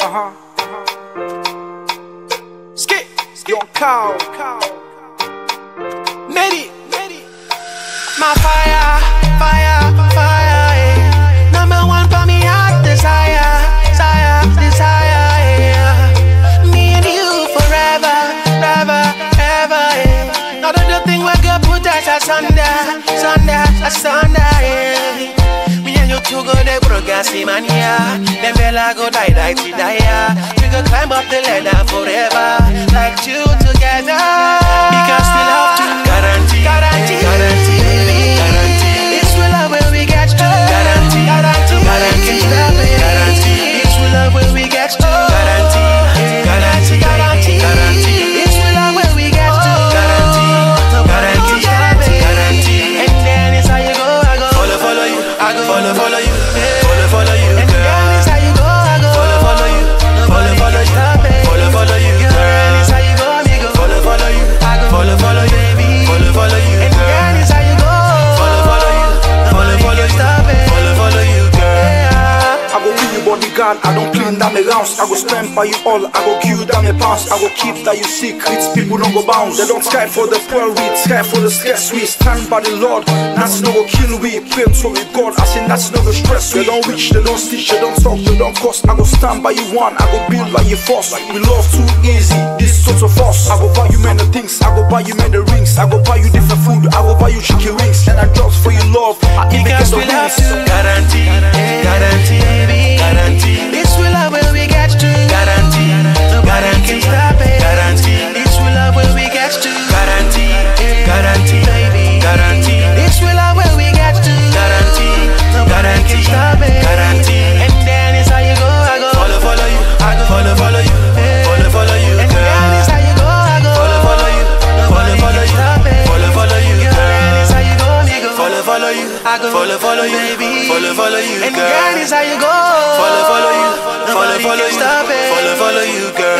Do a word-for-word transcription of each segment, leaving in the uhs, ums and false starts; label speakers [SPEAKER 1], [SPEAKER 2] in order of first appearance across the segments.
[SPEAKER 1] Uh-huh. Skip, Young Cow. Nitty, my fire, fire, fire. Eh. Number one for me, hot desire, desire, desire. Eh. Me and you forever, forever, ever. Eh. Not the thing we could put us asunder, asunder, asunder. Eh. Me and you two go there, bro, gassy mania. Them bella go die, die, die, die. We go climb up the ladder forever, like two together. Because we love to guarantee, guarantee, guarantee, baby, guarantee. It's real love when we get to guarantee, guarantee, guarantee, guarantee. It's real love when we get to guarantee, guarantee, guarantee, guarantee. It's real love when we get to guarantee, guarantee, guarantee, guarantee. And then it's how you go, I go follow, follow you, I go follow, follow you, follow, follow you. And then it's how you go, I go follow, follow you, follow, follow you, follow, follow you. Girl, it's how you go, me go follow, follow you, I go follow, follow you, baby, follow, follow you. And then it's how you go, follow, follow you, follow, follow you, follow, follow you, girl.
[SPEAKER 2] I go be your bodyguard, I don't clean down the rounds. I go spend by you all, I go kill down the pounds. I go keep that you secrets, people don't go bounce. They don't sky for the poor, we sky for the stress. We stand by the Lord, that's no go kill we. Pray to we God, I say that's no go stress. They don't reach, they don't stitch, they don't talk, they don't cost. I go stand by you one, I go build by you force. We love too easy, this sort of force. I go buy you many things, I go buy you many rings. I go buy you different food, I go buy you chicken wings. And I just for your love, I even get
[SPEAKER 1] Because
[SPEAKER 2] the
[SPEAKER 1] we love
[SPEAKER 2] wings.
[SPEAKER 1] to guarantee, guarantee, baby, guarantee. This will love when we get to guarantee, nobody can stop it. Guarantee. This will love when we get to guarantee, guarantee, baby, guarantee. This will love when we get to guarantee, nobody can stop it. Guarantee. And then it's how you go, I go follow, follow you, I go follow, follow you, follow, follow you. And then it's how you go, I go follow, follow you, follow, follow you, follow, follow you. And it's how you go, me go follow, follow you, I go follow, follow you, baby, follow, follow you. And then it's how you go, follow, follow you, follow, follow you, follow, follow you, girl.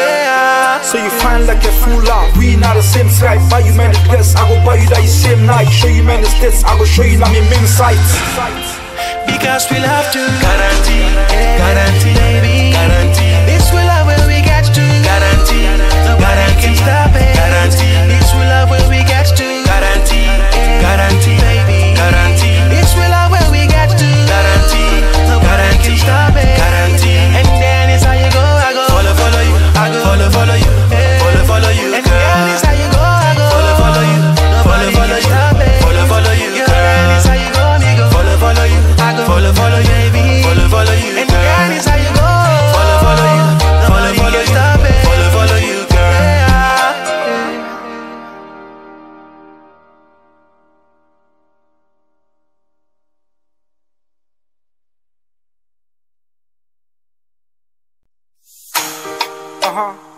[SPEAKER 2] So you find like a fool out. We not the same tribe. Buy you man the dress, I go buy you that same night. Show you man the states, I go show you that me main sights.
[SPEAKER 1] Because we love to guarantee, guarantee, baby, guarantee. This will love when we get to guarantee, nobody can stop it. Guarantee. This will love when we get to guarantee, guarantee, baby, guarantee. This will love when we get to guarantee, nobody can stop it. Guarantee. And then it's how you go, I go follow, follow you, I go follow, follow you, follow, follow you. And then it's how you go, I go follow, follow you, follow, follow you, follow, follow you. And it's how you go, me go follow, follow you, I go follow, follow you, baby, follow, follow you. And then it's how you go, follow, follow you, follow, follow you, follow, follow you, girl. Uh-huh.